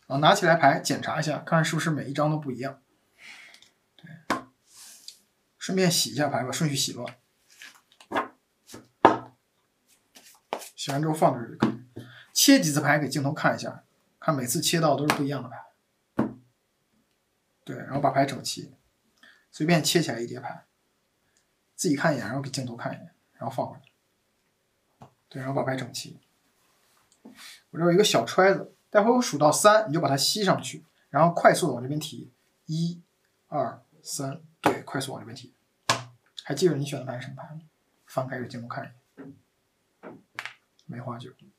然后拿起来牌检查一下，看是不是每一张都不一样。对，顺便洗一下牌，把顺序洗乱。洗完之后放这儿就可以。切几次牌给镜头看一下，看每次切到都是不一样的牌。对，然后把牌整齐，随便切起来一叠牌，自己看一眼，然后给镜头看一眼，然后放回来。对，然后把牌整齐。我这有一个小揣子，待会我数到3，你就把它吸上去，然后快速的往这边提，1、2、3，对，快速往这边提。还记得你选的牌是什么牌吗？翻开给镜头看一眼。梅花9。